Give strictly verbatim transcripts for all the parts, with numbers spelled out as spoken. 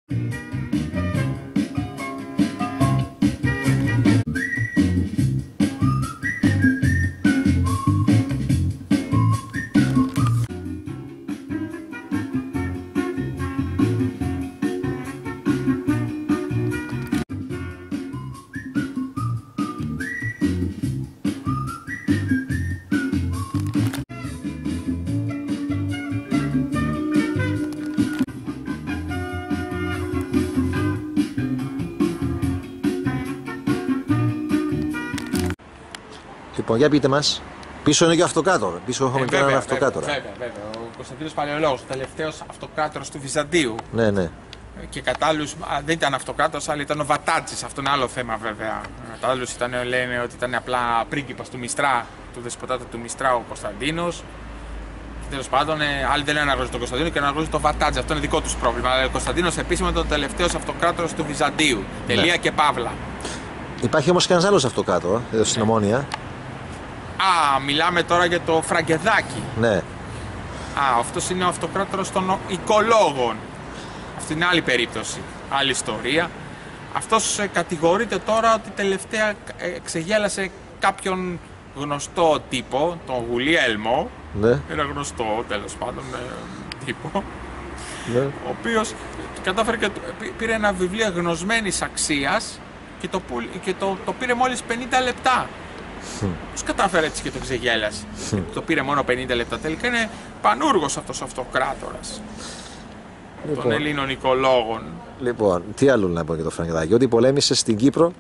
Λοιπόν, για πείτε μας, πίσω είναι και ο αυτοκράτορα. Πίσω έχουμε ε, και έναν αυτοκράτορα. Βέβαια, βέβαια. Ο Κωνσταντίνος Παλαιολόγος, ο τελευταίος αυτοκράτορας του Βυζαντίου. Ναι, ναι. Και κατά άλλους, δεν ήταν αυτοκράτορας, αλλά ήταν ο Βατάτσης. Αυτό είναι άλλο θέμα, βέβαια. Κατά άλλους ήταν, λένε ότι ήταν απλά πρίγκιπας του Μιστρά, του δεσποτάτα του Μιστρά ο Κωνσταντίνος. Τέλος πάντων, άλλοι δεν αναγνωρίζουν τον Κωνσταντίνο και αναγνωρίζουν τον Βατάτζη. Αυτό είναι δικό τους πρόβλημα. Αλλά ο Κωνσταντίνος επίσημα ήταν ο τελευταίος αυτοκράτορας του Βυζαντίου. Τελεία ναι. Και παύλα. Υπάρχει όμως και ένας άλλος αυτοκράτορα εδώ στην Ομόνια. Α, μιλάμε τώρα για το Φραγκεδάκι. Ναι. Α, αυτός είναι ο αυτοκράτορας των οικολόγων. Αυτή είναι άλλη περίπτωση, άλλη ιστορία. Αυτός κατηγορείται τώρα ότι τελευταία εξεγέλασε κάποιον γνωστό τύπο, τον Γουλιέλμο. Ναι. Ένα γνωστό, τέλος πάντων, τύπο. Ναι. Ο οποίος κατάφερε και πήρε ένα βιβλίο γνωσμένης αξίας και το, και το, το πήρε μόλις πενήντα λεπτά. Πώς κατάφερε έτσι και το ξεγέλασε. Το πήρε μόνο πενήντα λεπτά. Τελικά είναι πανούργος αυτός ο αυτοκράτορας. Λοιπόν, των Ελλήνων οικολόγων. Λοιπόν, τι άλλο να πω για το Φραγκεδάκι, ότι πολέμησε στην Κύπρο.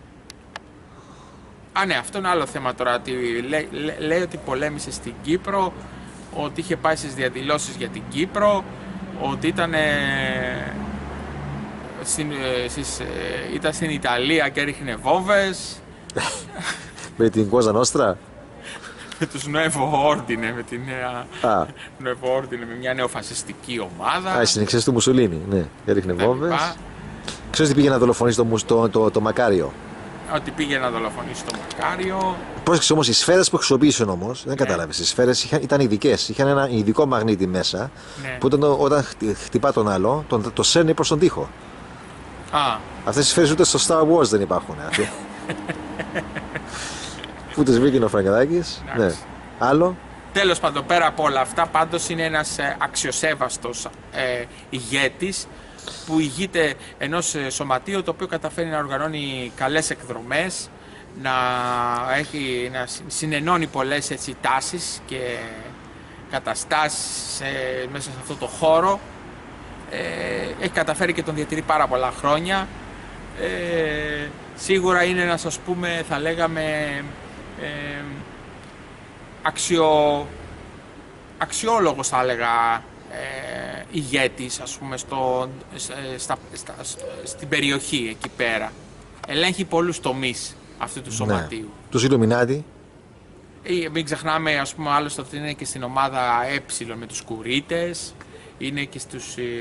Α, ναι, αυτό είναι άλλο θέμα τώρα. Λέει, λέ, λέει ότι πολέμησε στην Κύπρο, ότι είχε πάει στις διαδηλώσεις για την Κύπρο, ότι ήταν, ε, στην, ε, στις, ε, ήταν στην Ιταλία και έριχνε βόμβες. Με την Κόζα Νόστρα. Με τους Nuevo Ordine, με τη νέα Nuevo Ordine, με μια νεοφασιστική ομάδα. Α, οι συνεχιστές του Μουσολίνη, ναι, έριχνε βόμβες. Ξέρεις τι πήγε να δολοφονήσει το, το, το, το Μακάριο. Ότι πήγε να δολοφονήσει το Μακάριο. Πρόσεξε όμως, οι σφαίρες που χρησιμοποίησαν όμως, δεν ναι. κατάλαβες, οι σφαίρες είχαν, ήταν ειδικές. Είχαν ένα ειδικό μαγνήτη μέσα, ναι. που όταν, όταν χτυπά τον άλλο, τον, το σέρνει προς τον τοίχο. Α. Αυτές οι σφαίρες ούτε στο Star Wars δεν υπάρχουν. Πού τις βρήκε ο Φραγκεδάκης. Ναι. Άλλο. Τέλος πάντων, πέρα από όλα αυτά, πάντως είναι ένας ε, αξιοσέβαστος ε, ηγέτης που ηγείται ενός ε, σωματείου το οποίο καταφέρει να οργανώνει καλές εκδρομές, να, έχει, να συνενώνει πολλές έτσι, τάσεις και καταστάσεις ε, μέσα σε αυτό το χώρο. Ε, έχει καταφέρει και τον διατηρεί πάρα πολλά χρόνια. Ε, σίγουρα είναι ένας, ας πούμε, θα λέγαμε ε, αξιο, αξιόλογος, θα έλεγα, ε, ηγέτης, ας πούμε, στο, στα, στα, στην περιοχή εκεί πέρα. Ελέγχει πολλούς τομείς αυτού του σωματείου. Ναι. Τους Ιλουμινάτι. Ε, μην ξεχνάμε, ας πούμε, άλλωστε ότι είναι και στην ομάδα Ε με τους Κουρίτες, είναι και στους... Ε,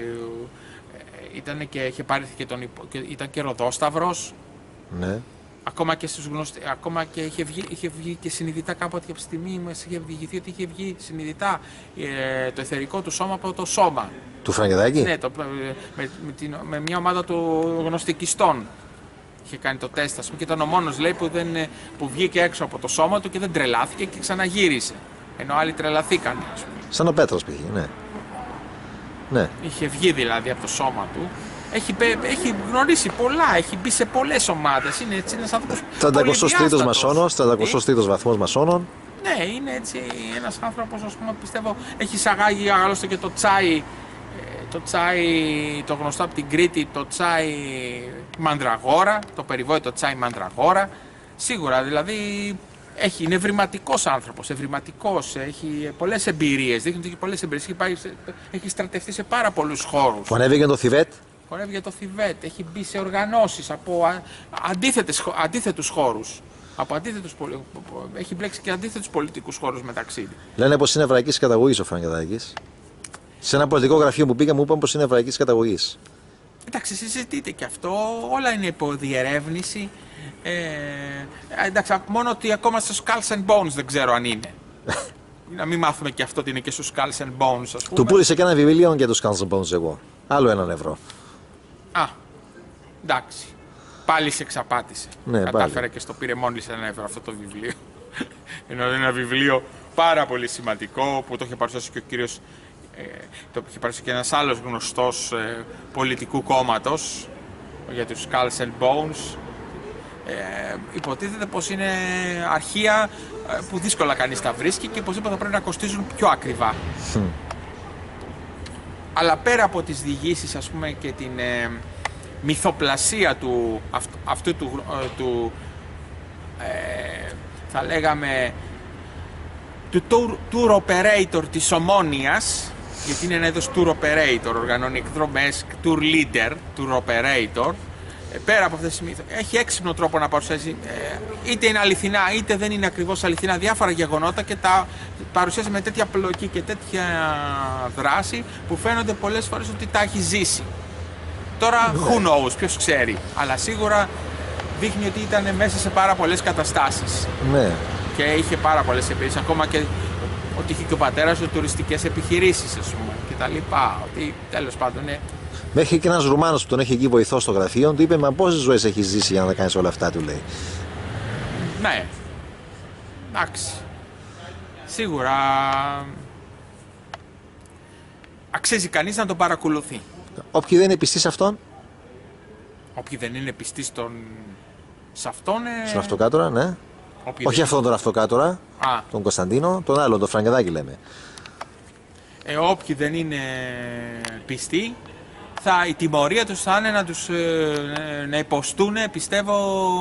ήταν και, είχε πάρει και τον, και ήταν και Ροδόσταυρος. Ναι. Ακόμα και, στους γνωστοί, ακόμα και είχε βγει, είχε βγει και συνειδητά κάποτε από τη στιγμή μας είχε διηγηθεί ότι είχε βγει συνειδητά ε, το εθερικό του σώμα από το σώμα. Του Φραγκεδάκη? Ναι, το, με, με, την, με μια ομάδα του γνωστικιστών είχε κάνει το τεστ, ας πούμε, και ήταν ο μόνος, λέει, που, δεν, που βγήκε έξω από το σώμα του και δεν τρελάθηκε και ξαναγύρισε. Ενώ άλλοι τρελαθήκαν, ας πούμε. Σαν ο Πέτρος πήγε, ναι. Ναι. Είχε βγει δηλαδή από το σώμα του. Έχει, έχει γνωρίσει πολλά, έχει μπει σε πολλές ομάδες. Είναι έτσι ένας άνθρωπος τριακοστός τρίτος μασόνος, τριακοστός τρίτος βαθμός μασόνων. Ναι, είναι έτσι ένας άνθρωπος, ας πούμε, πιστεύω, έχει εισαγάγει άλλωστε και το τσάι, το τσάι, το γνωστό από την Κρήτη, το τσάι μανδραγόρα, το περιβόητο τσάι μανδραγόρα. Σίγουρα, δηλαδή, έχει, είναι ευρηματικός άνθρωπος, ευρηματικός, έχει πολλές εμπειρίες, δείχνει ότι έχει πολλές εμπειρίες, έχει, πάει, έχει στρατευτεί σε πάρα πολλούς χώρους. Ανέβηκε το Θιβέτ. Χορεύει το Θιβέτ, έχει μπει σε οργανώσεις από αντίθετες, αντίθετους χώρους. Από αντίθετους, έχει μπλέξει και αντίθετους πολιτικούς χώρους μεταξύ του. Λένε πως είναι εβραϊκής καταγωγής ο Φραγκεδάκης. Σε ένα πολιτικό γραφείο που πήγα μου είπαν πως είναι εβραϊκής καταγωγής. Εντάξει, συζητείτε και αυτό, όλα είναι υπό διερεύνηση. Ε, εντάξει, μόνο ότι ακόμα στο Skulls and Bones δεν ξέρω αν είναι. Να μην μάθουμε και αυτό ότι είναι και στο Skulls and Bones, ας πούμε. Του πούλησε και ένα βιβλίο για το Skulls and Bones εγώ. Άλλο έναν ευρώ. Α, εντάξει. Πάλι σε εξαπάτησε. Ναι, Κατάφερε πάλι. Και στο πήρε μόλις ένα ευρώ αυτό το βιβλίο. Ενώ είναι ένα βιβλίο πάρα πολύ σημαντικό που το είχε παρουσιάσει και ο κύριος, ε, το είχε παρουσιάσει και ένας άλλος γνωστός ε, πολιτικού κόμματος για τους Skulls and Bones. Ε, υποτίθεται πως είναι αρχεία ε, που δύσκολα κανείς τα βρίσκει και πως θα πρέπει να κοστίζουν πιο ακριβά. Mm. Αλλά πέρα από τις διηγήσεις, ας πούμε, και την ε, μυθοπλασία του, αυτ, αυτού του, ε, του ε, θα λέγαμε του tour, tour operator της Ομόνοιας, γιατί είναι ένα είδος tour operator, οργανώνει εκδρομές, tour leader, tour operator. Πέρα από αυτές τις μύθες, έχει έξυπνο τρόπο να παρουσιάζει, είτε είναι αληθινά είτε δεν είναι ακριβώς αληθινά, διάφορα γεγονότα και τα παρουσιάζει με τέτοια πλοκή και τέτοια δράση που φαίνονται πολλές φορές ότι τα έχει ζήσει. Τώρα, who knows, ποιος ξέρει, αλλά σίγουρα δείχνει ότι ήταν μέσα σε πάρα πολλές καταστάσεις. Ναι. Και είχε πάρα πολλές εμπειρίες, ακόμα και ότι είχε και ο πατέρας του τουριστικές επιχειρήσεις, ας πούμε, και τα λοιπά, ότι τέλος πάντων είναι. Μέχρι και ένας Ρουμάνος που τον έχει εκεί βοηθό στο γραφείο, του είπε: μα πόσες ζωές έχεις ζήσει για να κάνεις όλα αυτά, του λέει. Ναι. Εντάξει. Σίγουρα αξίζει κανείς να τον παρακολουθεί. Όποιοι δεν είναι πιστοί σε αυτόν. Όποιοι δεν είναι πιστοί στον... σε αυτόν. Ε... Στον αυτοκράτορα, ναι. Όποιοι Όχι δεν... αυτόν τον αυτοκράτορα, Α. τον Κωνσταντίνο, τον άλλον, τον Φραγκεδάκη λέμε. Ε, όποιοι δεν είναι πιστοί, θα, η τιμωρία τους θα είναι να τους ε, να υποστούν, πιστεύω,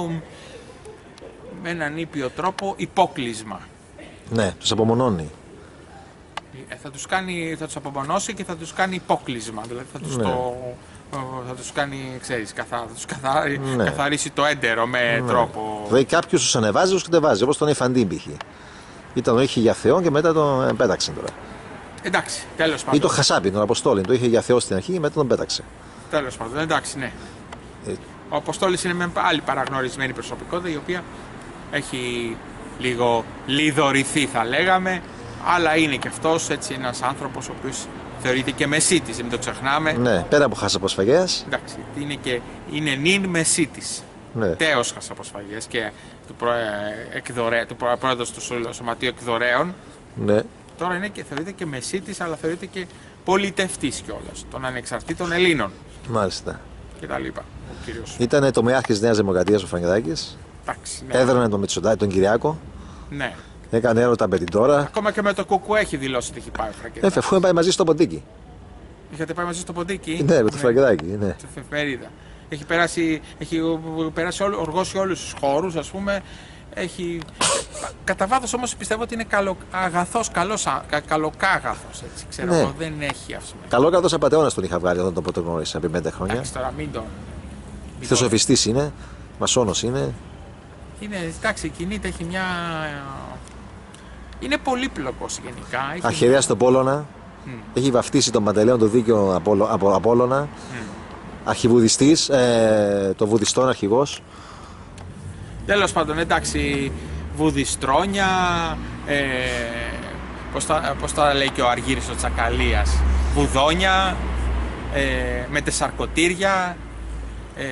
με έναν ήπιο τρόπο υπόκλεισμα. Ναι, τους απομονώνει. Ε, θα τους κάνει, θα τους απομονώσει και θα τους κάνει υπόκλεισμα. Δηλαδή θα τους, ναι. το, θα τους κάνει, ξέρεις, καθα, θα τους καθαρι, ναι. καθαρίσει το έντερο με ναι. τρόπο. Δηλαδή κάποιος τους ανεβάζει, τους κατεβάζει, όπως τον Ιφαντίν π.χ. Ήταν, τον είχε για Θεό και μετά τον πέταξε τώρα. Εντάξει, τέλος πάντων. Ή το Χασάπι, τον Αποστόλη, το είχε για Θεό στην αρχή και μετά τον πέταξε. Τέλος πάντων, εντάξει, ναι. Ε... Ο Αποστόλης είναι με άλλη παραγνωρισμένη προσωπικότητα, η οποία έχει λίγο λιδωρηθεί, θα λέγαμε, αλλά είναι και αυτός έτσι ένας άνθρωπος ο οποίος θεωρείται και μεσίτης, μην το ξεχνάμε. Ναι, πέρα από χασαποσφαγέας. Εντάξει, είναι και είναι νυν μεσίτης. Ναι. Τέος χασαποσφαγέας και του, προ, εκδορέ, του προ, πρόεδρος του Σωματείου Εκδορέων. Ναι. Τώρα είναι και, θεωρείται και μεσίτης, αλλά θεωρείται και πολιτευτής κιόλας των ανεξαρτήτων Ελλήνων. Μάλιστα. Και τα λοιπά. Κύριος... Ήτανε το μεάρχης Νέας Δημοκρατίας ο Φραγκεδάκης. Ναι. Έδρανε τον Μητσοτάκη, τον Κυριάκο. Ναι. Έκανε έρωτα με την τώρα. Ακόμα και με το Κουκουέ έχει δηλώσει ότι έχει πάει ο Φραγκεδάκης. Ε, αφού πάει μαζί στο Ποντίκι. Είχατε πάει μαζί στο Ποντίκι. Ναι, με το Φραγκεδάκη. Ναι. Στην εφημερίδα. Έχει περάσει, έχει περάσει όλο, οργώσει όλους τους χώρους, ας πούμε. Έχει... Κατά βάθος όμως πιστεύω ότι είναι καλο, αγαθός, καλός, κα, καλοκάγαθος, έτσι, ξέρω, ναι. Δεν έχει αυτό. Καλόκαρδος απατεώνας τον είχα βγάλει όταν τον πρώτο γνώρισα πριν πέντε χρόνια. Εντάξει, τώρα μην τον... Θεοσοφιστής είναι, μασόνος είναι. Είναι, εντάξει, κινείται, έχει μια... Είναι πολύπλοκος γενικά. Αρχιερέας στον Πόλωνα, mm. έχει βαφτίσει τον Παντελέον το δίκαιο από, από Απόλλωνα. Mm. Αρχιβουδιστής, ε, το βουδιστών αρχηγός. Τέλος πάντων, εντάξει, βουδιστρόνια, ε, πώς, τα, πώς τα λέει και ο Αργύρης ο Τσακαλίας, βουδόνια, ε, μετεσαρκωτήρια, ε,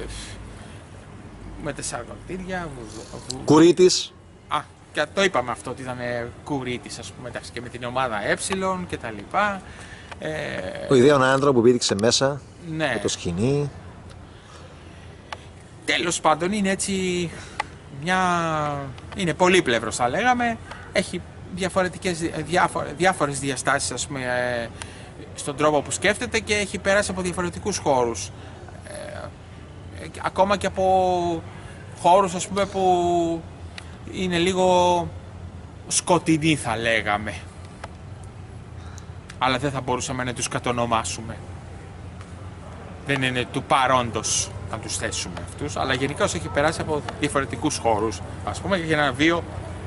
μετεσαρκωτήρια, βουδο, βου... Κουρίτης. Α, και το είπαμε αυτό ότι ήταν κουρίτης, ας πούμε, εντάξει, και με την ομάδα Ε και τα λοιπά. Ε, ο ιδέων άντρα που πήδηξε μέσα, ναι. με το σκηνή. Τέλος πάντων είναι έτσι μια... είναι πολύπλευρος θα λέγαμε, έχει διαφορετικές, διάφορες, διάφορες διαστάσεις, ας πούμε, στον τρόπο που σκέφτεται και έχει περάσει από διαφορετικούς χώρους. Ε, ακόμα και από χώρους, ας πούμε, που είναι λίγο σκοτεινοί θα λέγαμε. Αλλά δεν θα μπορούσαμε να τους κατονομάσουμε. Δεν είναι του παρόντος να τους θέσουμε αυτούς, αλλά γενικώς έχει περάσει από διαφορετικούς χώρους. Ας πούμε για ένα βίο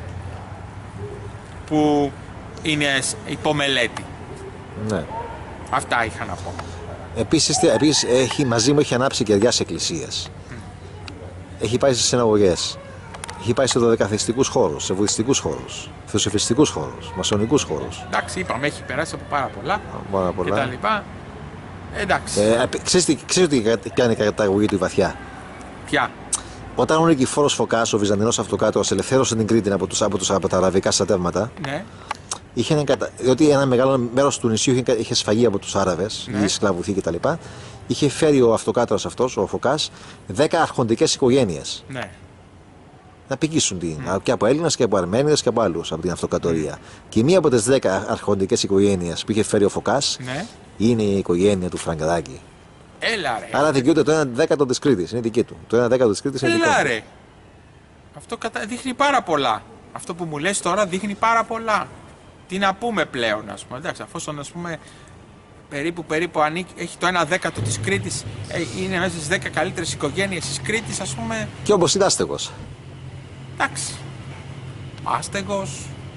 που είναι υπομελέτη. Ναι. Αυτά είχα να πω. Επίσης, επίσης έχει, μαζί μου έχει ανάψει κεριά σε εκκλησίες. Mm. Έχει πάει σε συναγωγές. Έχει πάει σε δωδεκαθεστικούς χώρους, σε βουδιστικούς χώρους, θεοσοφιστικούς χώρους, μασονικούς χώρους. Εντάξει, είπαμε, έχει περάσει από πάρα πολλά, πάρα πολλά. και τα λοιπά. Εντάξει. Ε, ξέρεις τι, ξέρεις τι κάνει η καταγωγή του η βαθιά. Ποια? Όταν ο Νικηφόρος Φωκάς, ο Βυζαντινός αυτοκράτορας, ελευθέρωσε την Κρήτη από, τους, από, τους, από τα αραβικά στρατεύματα, Ναι. είχε ένα, διότι ένα μεγάλο μέρος του νησιού είχε, είχε σφαγεί από τους Άραβες, Ναι. ή σκλαβουθεί κτλ. Είχε φέρει ο αυτοκράτορας αυτός, ο Φωκάς, δέκα αρχοντικές οικογένειες. Ναι. Να πηγήσουν την, mm. και από Έλληνες και από Αρμένιδες και από άλλους από την αυτοκρατορία. Mm. Και μία από τις δέκα αρχοντικές οικογένειες που είχε φέρει ο Φωκάς, Ναι. είναι η οικογένεια του Φραγκαδάκη. Έλα ρε. Άρα δικαιούται το ένα δέκατο της Κρήτης, είναι δική του. Το ένα δέκατο της Κρήτης είναι δικό Έλα του. ρε. Αυτό κατα... δείχνει πάρα πολλά. Αυτό που μου λες τώρα δείχνει πάρα πολλά. Τι να πούμε πλέον, ας πούμε. Εντάξει, αφόσον ας πούμε περίπου, περίπου ανήκει, έχει το ένα δέκατο της Κρήτης, ε, είναι μέσα στις δέκα καλύτερες οικογένειες της Κρήτης, ας πούμε. Και όπως είναι άστεγος. Εντάξει. Άστεγος.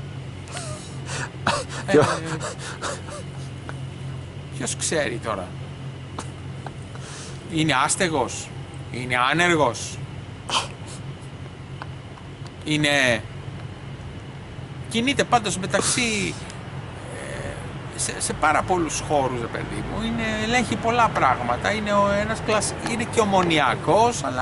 Ποιο- ε, ποιος ξέρει τώρα. Είναι άστεγος. Είναι άνεργος. Είναι... Κινείται πάντως μεταξύ... ε, σε, σε πάρα πολλούς χώρους, ρε παιδί μου. Είναι, ελέγχει πολλά πράγματα. Είναι, ο ένας κλασ... είναι και ομονιακός, αλλά...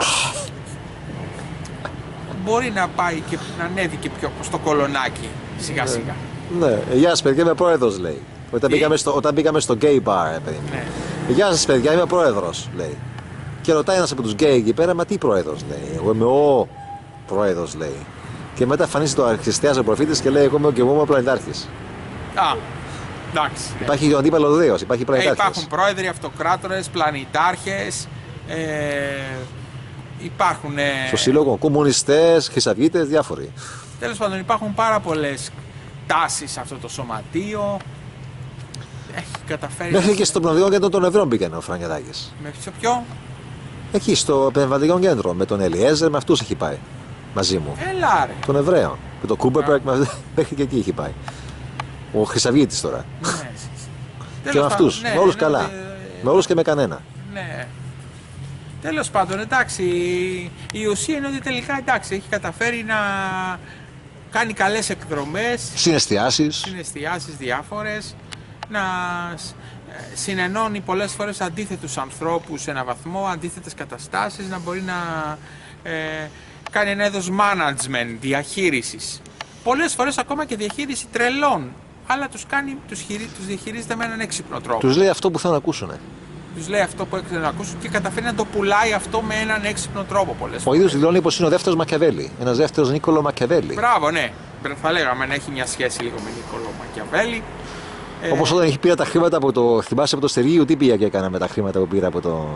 μπορεί να πάει και να ανέβει και πιο στο κολονάκι σιγά σιγά. Ναι, γεια σας παιδιά, είμαι πρόεδρος, λέει. Όταν Τι? μπήκαμε, στο, όταν μπήκαμε στο gay bar, ρε παιδί μου. Ναι. Γεια σας παιδιά, είμαι πρόεδρος, λέει. Και ρωτάει ένας από τους γκέι εκεί πέρα, μα τι πρόεδρος, λέει. Εγώ είμαι ο πρόεδρος, λέει. Και μετά εμφανίζεται το αρχιστέας ο προφήτης και λέει: εγώ είμαι και εγώ είμαι ο πλανητάρχης. Α, εντάξει. Υπάρχει και ο αντίπαλος δέος, υπάρχει Ε, πλανητάρχης. υπάρχουν πρόεδροι, αυτοκράτορες, πλανητάρχες, ε, υπάρχουν... Ε, Στο σύλλογο, κομμουνιστές, χρυσαυγίτες, διάφοροι. τέλος πάντων υπάρχουν πάρα πολλές τάσεις σε αυτό το σωματείο. Έχει καταφέρει... Μέχρι και στο πνευματικό κέντρο των Ευρών πήγαινε ο Φραγκεδάκης. Με ποιο ποιο? Εκεί στο πνευματικό κέντρο, με τον Ελιέζερ, με αυτούς έχει πάει. Μαζί μου. Έλα ρε. Των Εβραίων. Με τον Κούμπερπερκ, μέχρι και εκεί έχει πάει. Ο Χρυσαυγίτης τώρα. Ναι. Και Τέλος με αυτούς, πάντων, με όλους ναι, καλά. ναι, Με όλους και με κανένα. ναι. Τέλος πάντων, εντάξει, η ουσία είναι ότι τελικά εντάξει, έχει καταφέρει να κάνει καλές εκδρομές, Συναισθιάσεις. συναισθιάσεις διάφορες, να σ- ε, συνενώνει πολλές φορές αντίθετους ανθρώπους σε ένα βαθμό, αντίθετες καταστάσεις, να μπορεί να ε, κάνει ένα είδος management, διαχείρισης. Πολλές φορές ακόμα και διαχείριση τρελών, αλλά τους, κάνει, τους, χειρι, τους διαχειρίζεται με έναν έξυπνο τρόπο. Τους λέει αυτό που θέλουν να ακούσουν. Τους λέει αυτό που έξερε να ακούσουν και καταφέρει να το πουλάει αυτό με έναν έξυπνο τρόπο πολλές Ο φορές. ίδιος δηλώνει πως είναι ο δεύτερος Μακιαβέλη. Ένας δεύτερος Νίκολο Μακιαβέλη. Μπράβο, ναι. Θα λέγαμε να έχει μια σχέση λίγο με Νίκολο Μακιαβέλη. Ε, Όπως όταν έχει πήρα τα χρήματα από το. Θυμάσαι από το Στερίου, τι πήγα και έκανα με τα χρήματα που πήρα από το.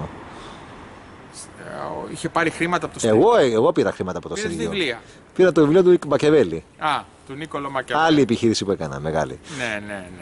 ε, είχε πάρει χρήματα από το Στερίο. Εγώ, εγώ πήρα χρήματα από το Πήρες Στερίου. βιβλία. Πήρα το βιβλίο του Μακιαβέλη. Α, του Νίκολο Μακιαβέλη. Άλλη επιχείρηση που έκανα, μεγάλη. Ναι, ναι, ναι.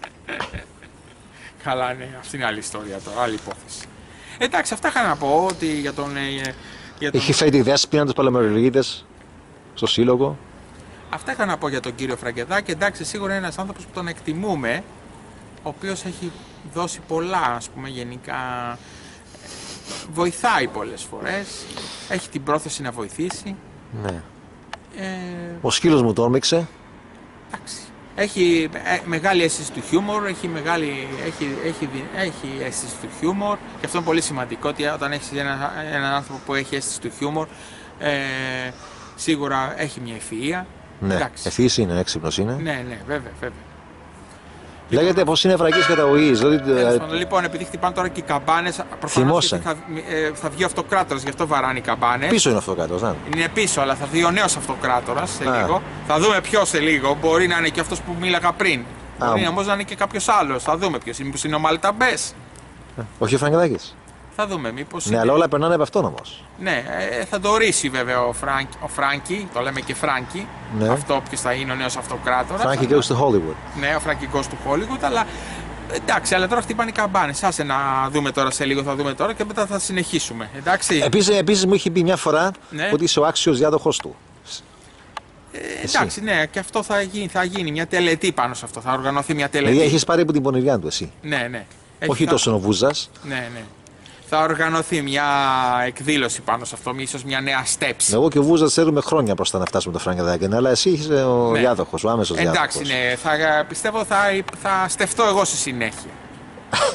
Καλά, ναι. Αυτή είναι άλλη ιστορία τώρα, άλλη υπόθεση. Εντάξει, αυτά είχα να πω ότι για τον... ε, για τον... Έχει φέρει τη δέσποινα του Παλαιμερολίδες στο σύλλογο. Αυτά είχα να πω για τον κύριο Φραγκεδάκη. Εντάξει, σίγουρα είναι ένας άνθρωπος που τον εκτιμούμε, ο οποίος έχει δώσει πολλά, ας πούμε, γενικά. ε, Βοηθάει πολλές φορές, έχει την πρόθεση να βοηθήσει. Ναι. Ε, Ο σκύλος μου το όρμηξε. εντάξει. Έχει ε, μεγάλη αίσθηση του χιούμορ, έχει, μεγάλη, έχει, έχει, δι- έχει αίσθηση του χιούμορ και αυτό είναι πολύ σημαντικό ότι όταν έχεις ένα, έναν άνθρωπο που έχει αίσθηση του χιούμορ ε, σίγουρα έχει μια ευφυΐα. Ναι. Εντάξει. Ευθύς είναι, έξυπνος είναι. Ναι, ναι, βέβαια, βέβαια. Λέγεται πως είναι εβραϊκής καταγωγής. Δηλαδή, Τέλος ε, πάντων, λοιπόν, επειδή χτυπάνε τώρα και οι καμπάνες, προφανώς Θυμώσαι. γιατί θα, ε, θα βγει ο αυτοκράτορας, γι' αυτό βαράνε οι καμπάνες. πίσω είναι αυτό κάτω, να. Είναι πίσω, αλλά θα βγει ο νέος αυτοκράτορας σε Α. λίγο. Θα δούμε ποιος σε λίγο. Μπορεί να είναι και αυτός που μίλαγα πριν. Α, Μπορεί μ. όμως να είναι και κάποιος άλλος. Θα δούμε ποιος είναι. Μήπως είναι ο Μαλταμπές. Όχι ο Φραγκεδάκης. Θα δούμε. Μήπως Ναι, είναι. αλλά όλα περνάνε από αυτόν όμως. Ναι, ε, θα το ορίσει βέβαια ο, Φρανκ, ο Φράνκι. Το λέμε και Φράνκι. Ναι. Αυτό ποιος θα είναι ο νέος αυτοκράτορας. Φράνκι Αλλά- goes to Hollywood. Ναι, ο φραγκικός του Hollywood, αλλά εντάξει, αλλά τώρα χτυπάνε οι καμπάνες. Άσε να δούμε τώρα σε λίγο, θα δούμε τώρα και μετά θα συνεχίσουμε. Εντάξει. Επίσης, επίσης μου είχε πει μια φορά Ναι. ότι είσαι ο άξιος διάδοχος του. Ε, εντάξει, ναι, και αυτό θα γίνει, θα γίνει μια τελετή πάνω σε αυτό. Θα οργανωθεί μια τελετή. Δηλαδή έχεις πάρει από την πονηριά του εσύ. Ναι, ναι. Έχει Όχι θα- τόσο ο Βούζας. Ναι, ναι. Θα οργανωθεί μια εκδήλωση πάνω σε αυτό, ίσως μια νέα στέψη. Εγώ και ο Βούζας θέλουμε χρόνια μπροστά να φτάσουμε το Φραγκεδάκη. Ναι, αλλά εσύ είσαι ο Ναι. διάδοχος, ο άμεσος Εντάξει, διάδοχος. ναι, θα, πιστεύω θα, θα στεφτώ εγώ στη συνέχεια.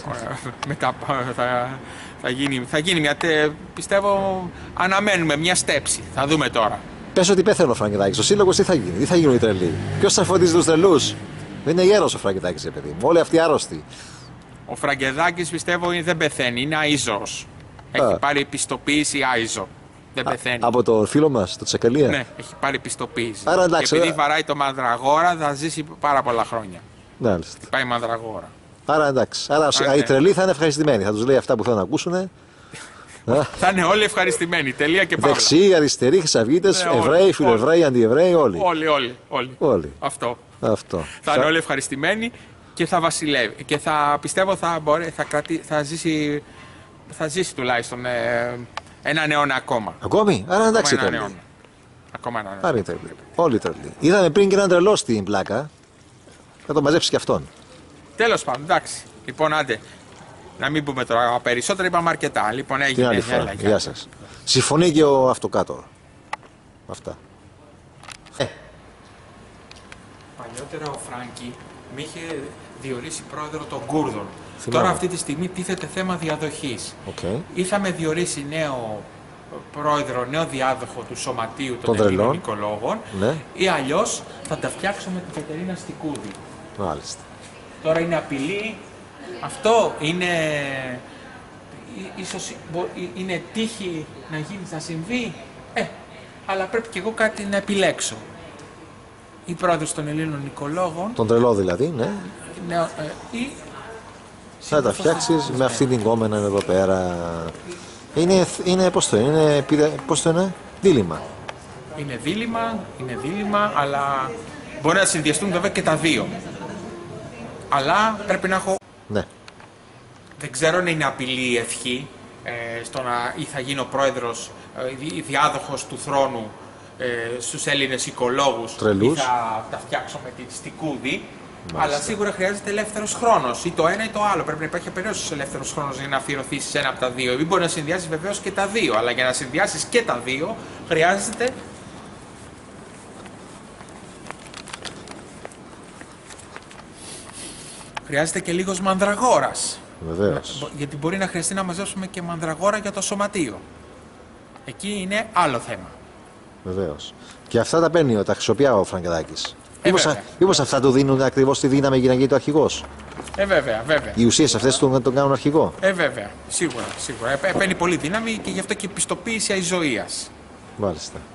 Μετά θα, θα, γίνει, θα γίνει μια, τε, πιστεύω, αναμένουμε μια στέψη. Θα δούμε τώρα. Πες ότι πέθανε ο Φραγκετάκης. Ο σύλλογος τι θα γίνει, τι θα γίνουν οι τρελοί. Ποιος θα φωτίζει τους τρελούς. Δεν είναι γέρος ο Φραγκετάκης, παιδί μου. Όλοι αυτοί άρρωστοι. Ο Φραγκεδάκης πιστεύω δεν πεθαίνει, είναι αΐζος. Έχει πάρει επιστοποίηση άιζο. Δεν πεθαίνει. Α, από το φίλο μας, το Τσακαλία. Ναι, έχει πάρει επιστοποίηση. Άρα, εντάξει, και επειδή άρα... βαράει το μανδραγόρα θα ζήσει πάρα πολλά χρόνια. Μάλιστα. Πάει μανδραγόρα. Άρα εντάξει. Άρα Άρα, οι ναι. τρελοί θα είναι ευχαριστημένοι. Θα τους λέει αυτά που θέλουν να ακούσουν. Θα είναι όλοι ευχαριστημένοι. Τελεία και παύλα. Δεξιοί, αριστεροί, χρυσαυγίτες, Ναι, όλοι, Εβραίοι, φιλοεβραίοι, αντιεβραίοι, όλοι. Όλοι, όλοι. όλοι. όλοι. Αυτό. Αυτό. Θα είναι όλοι ευχαριστημένοι και θα βασιλεύει. Και θα πιστεύω θα, μπορεί, θα, κρατή, θα, ζήσει, θα ζήσει τουλάχιστον ε, έναν αιώνα ακόμα. Ακόμη, άρα εντάξει Ακόμα τρελοί. έναν αιώνα. Ακόμα έναν αιώνα. Άρα είναι τρελοί. Όλοι τρελοί. Είδαμε πριν και έναν τρελό στην πλάκα. Θα τον μαζέψει και αυτόν. Τέλος πάντων, εντάξει. Λοιπόν, άντε. Να μην πούμε τώρα περισσότερα, είπαμε αρκετά. Λοιπόν, Την έγινε. άλλη Έλα, φορά. γεια. Γεια σας. Συμφωνεί και ο αυτοκάτω. Αυτά. Ε, Παλιότερα ο Φράγκη με είχε διορίσει πρόεδρο των Κούρδων. Θυμάμαι. Τώρα αυτή τη στιγμή τίθεται θέμα διαδοχής. okay. Ή θα με διορίσει νέο πρόεδρο, νέο διάδοχο του Σωματείου των Των τρελών. Ελλήνων Οικολόγων, Ναι. ή αλλιώς θα τα φτιάξω με την Κατερίνα Στικούδη. Μάλιστα. Τώρα είναι απειλή. Αυτό είναι. ί- Ίσως μπο- ί- είναι τύχη να γίνει, να συμβεί. Ε, αλλά πρέπει και εγώ κάτι να επιλέξω. Η πρόεδρος των Ελλήνων Οικολόγων. Τον τρελό δηλαδή, ναι. Ναι, ε, ή Θα τα φτιάξεις με αυτήν την κόμενα εδώ πέρα. Είναι, είναι πώς το είναι, είναι, πηδε- πώς το είναι, δίλημμα. είναι δίλημμα, είναι δίλημμα, αλλά μπορεί να συνδυαστούν βέβαια και τα δύο. Αλλά πρέπει να έχω. Ναι. Δεν ξέρω αν είναι απειλή ή ευχή ε, στο να ή θα γίνω πρόεδρος, ε, δι- διάδοχος του θρόνου ε, στους Έλληνες οικολόγους Τρελούς. ή θα τα φτιάξω με τη Στικούδη. Αλλά σίγουρα χρειάζεται ελεύθερος χρόνος, ή το ένα ή το άλλο. Πρέπει να υπάρχει απεριόριστος ελεύθερος χρόνος για να αφιερωθεί σε ένα από τα δύο. Ή μπορεί να συνδυάσεις βεβαίως και τα δύο, αλλά για να συνδυάσεις και τα δύο χρειάζεται. Χρειάζεται και λίγος μανδραγόρας. Βεβαίως. Γιατί μπορεί να χρειαστεί να μαζέψουμε και μανδραγόρα για το σωματείο. Εκεί είναι άλλο θέμα. Βεβαίως. Και αυτά τα παίρνει, τα χρησιμοποιεί ο Φραγκεδάκης. Ε, Μήπως, βέβαια. α- μήπως αυτά του δίνουν ακριβώς τη δύναμη για να γίνει το αρχηγός. Ε, βέβαια, βέβαια. Οι ουσίες αυτές τον, τον κάνουν αρχηγό. Ε, βέβαια. Σίγουρα, σίγουρα. Ε, παίρνει πολύ δύναμη και γι' αυτό και πιστοποίηση αηζοίας. Μάλιστα.